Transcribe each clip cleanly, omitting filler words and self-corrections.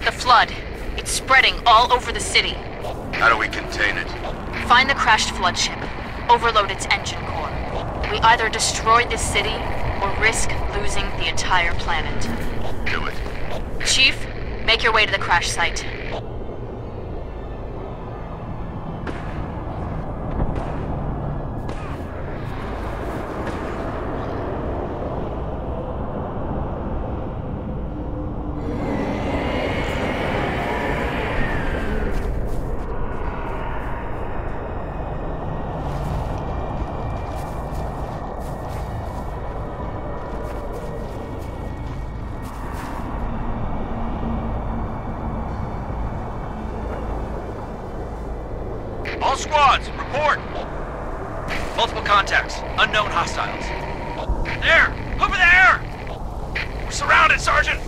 The flood. It's spreading all over the city. How do we contain it? Find the crashed flood ship. Overload its engine core. We either destroy this city, or risk losing the entire planet. Do it. Chief, make your way to the crash site. All squads, report! Multiple contacts, unknown hostiles. There! Over there! We're surrounded, Sergeant!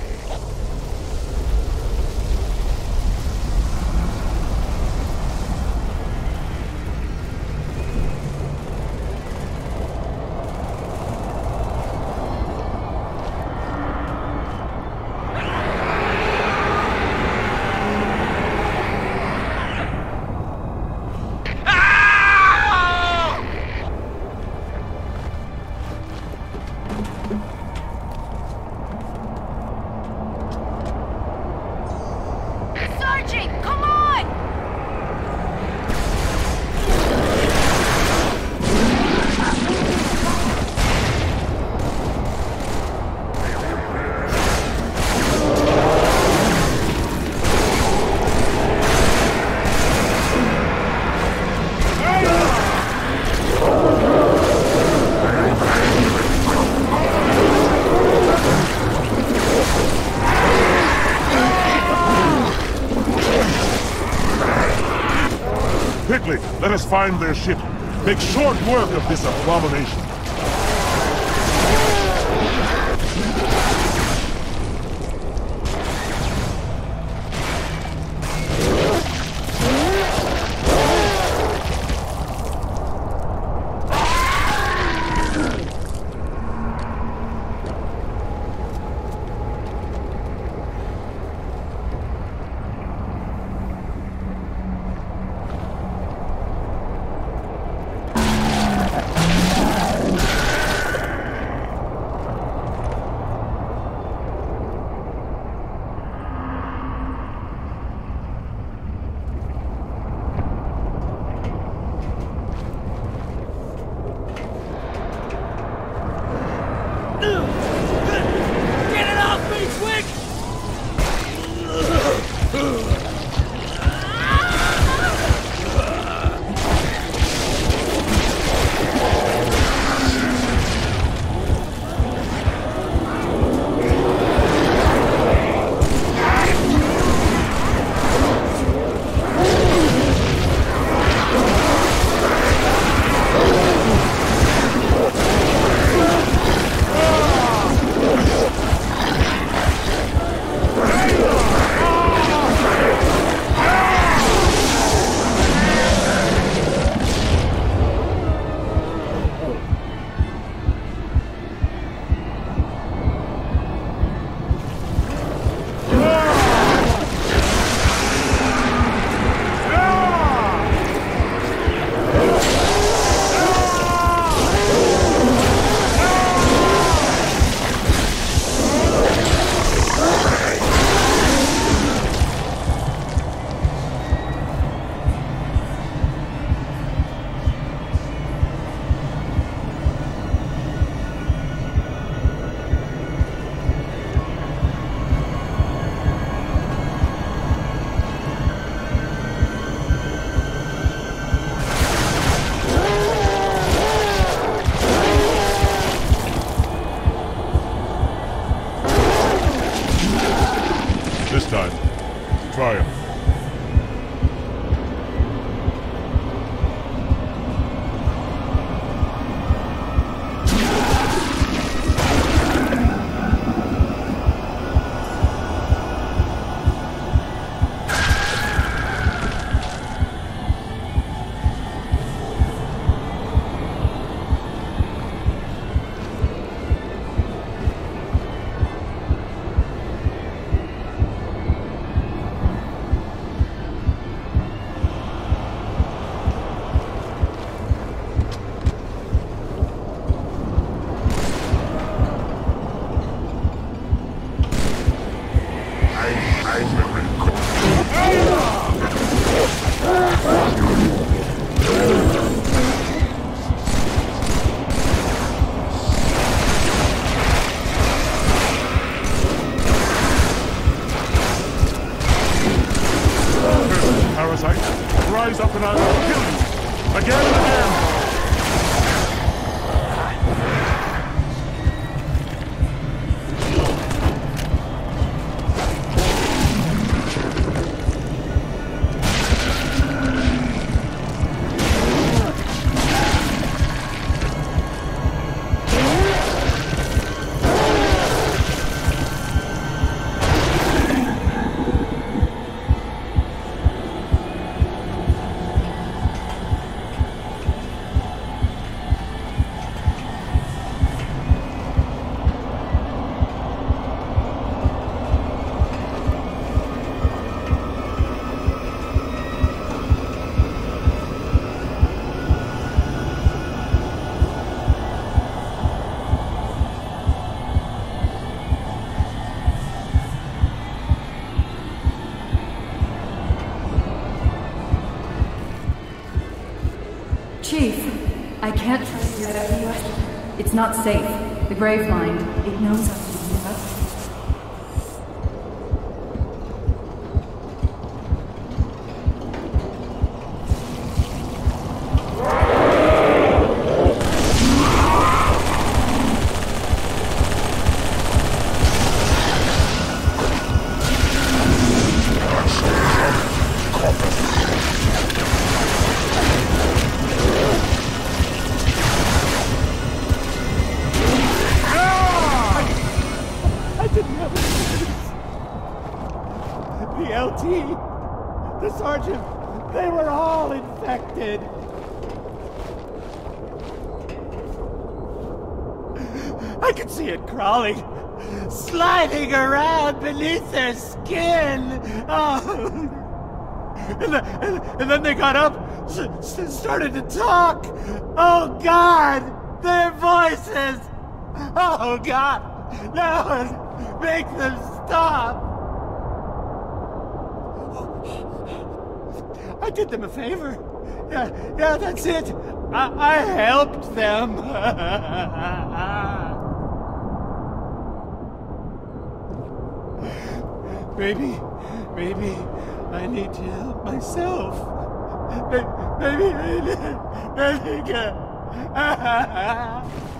Quickly, let us find their ship. Make short work of this abomination. This time, triumph. rise up and I will kill you! Again and again! Chief, I can't trust your evaluation. It's not safe. The grave line, it knows how to do that. The LT, the sergeant, they were all infected. I could see it crawling, sliding around beneath their skin. Oh. And then they got up, started to talk. Oh God, their voices. Oh God, no, make them stop. I did them a favor. Yeah, that's it. I helped them. Maybe I need to help myself. Maybe.